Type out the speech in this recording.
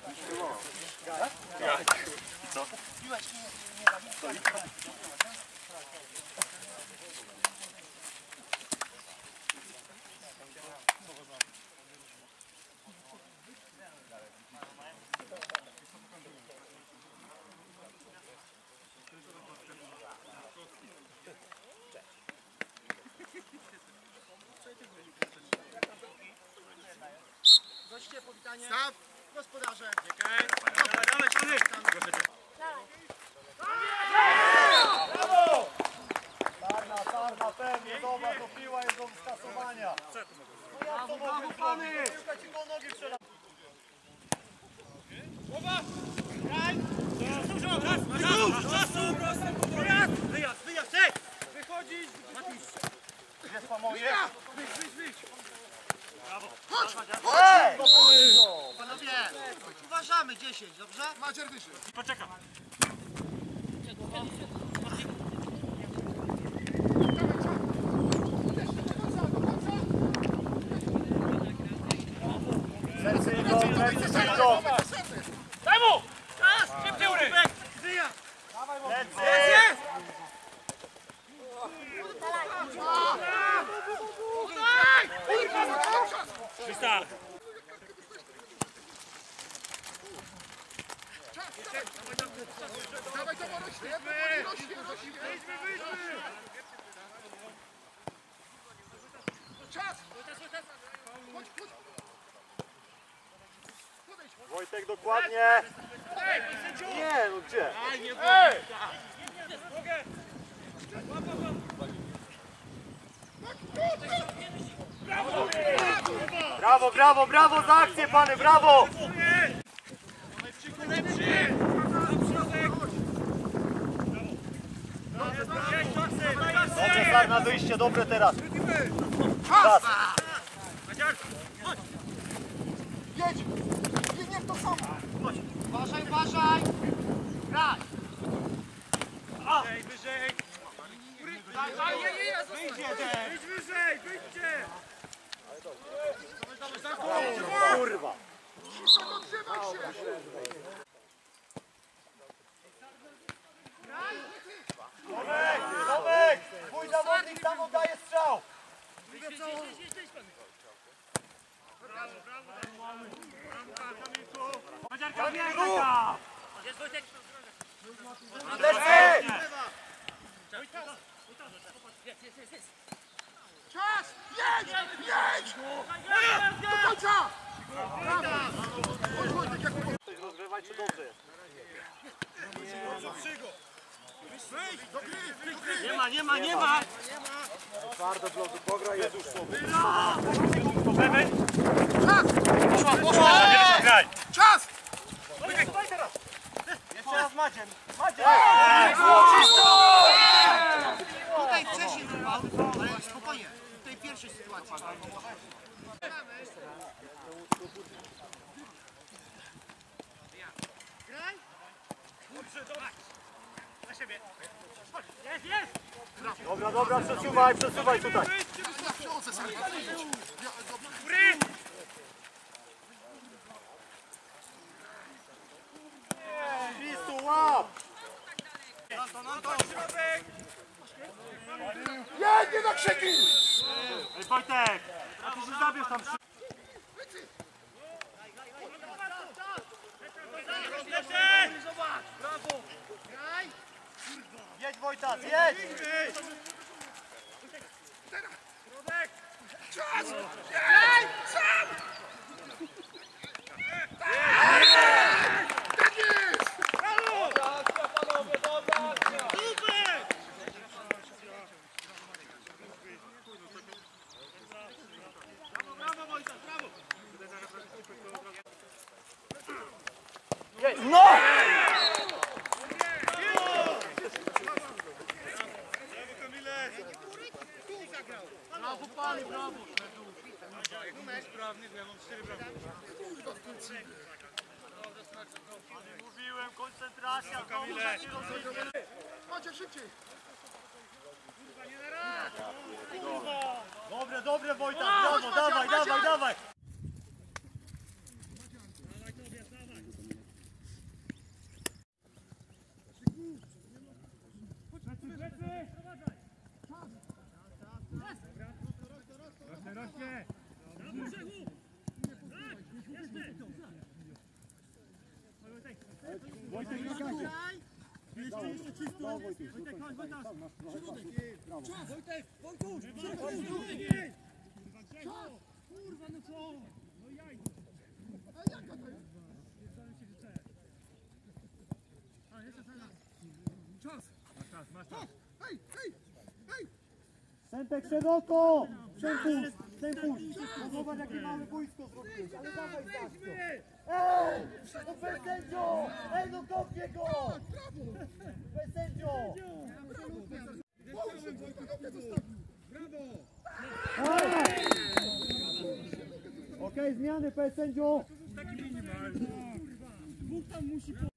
Co? Goście, powitanie. Staw! Gospodarze. Dawaj, pany! Brawo! Sarna, pewnie, zobacz, to piła jest do skasowania. Brawo, brawo, pany! Piłka ci po nogi przela. Wyjazd! Wychodzić! Jest pa moje? Wyjdź! Hej! Panowie, uważamy 10, dobrze? Macier wyszedł. Poczekam. Plecy idą, plecy idą. Daj mu! Szybciej ury! Wyjazd! Plecy! Krystal! Dawaj to rośnie, wyjdźmy! Czas! Wojtek, dokładnie! Nie, no gdzie? Ej! Brawo, brawo, brawo za akcję, pany, brawo! Dobrze, tak, na wyjście, dobre teraz. Czas! Jedź! Nie w to samo! Uważaj, uważaj! Graj! Wyżej! Wyjdź wyżej! Wyjdźcie! Kurwa! Tomek! Tomek! Twój zawodnik tam oddaje strzał! Kamilka! Lecy! Czas! Jedź! Jedź! Do końca! Coś rozgrywać, to dobrze jest. Nie ma! Twardo bloku, pogra Jezus sobie. Lewej! Poszło! Graj! Czas! Jeszcze raz Madziem. Madziem! Tutaj wcześniej wyrwał, ale spokojnie. W tej pierwszej sytuacji. Graj! Na siebie! Jest! Dobra, dobra, przesuwaj tutaj. Góry! Listu, łap! Środek! Nie na krzyki! Ej Wojtek! A ty się zabierz tam przy... Brawo! Graj! Jedź Wojtas, jedź! Środek! Czas! Graj! Sam! Tak jest! Brawo! Panowie, dobra akcja! Super! Brawo Wojtek, brawo! No! Brawo, panie, brawo! Sprawny, ja mam 4 brawo. Mówiłem, koncentracja, Kamile. Chodźcie szybciej! Dobre Wojtas, brawo, dawaj! Wojtek, na gazie. No, Wojtek, tam masz trochę czasu. Brawo. Wojtek, Wojtuś! Kurwa, no co? No jaj. A, jeszcze teraz. Czas. Masz czas. Hej, hej, hej! Sępek szeroko! Przempuść! Przempuść! No zobacz jakie małe boisko zrobiłeś, ale dawaj z akcją! Ej! No bez sędzio! Ej, no kopnie go! Bez sędzio! Okej, zmiany bez sędzio! Taki minimalny. Dwóch tam musi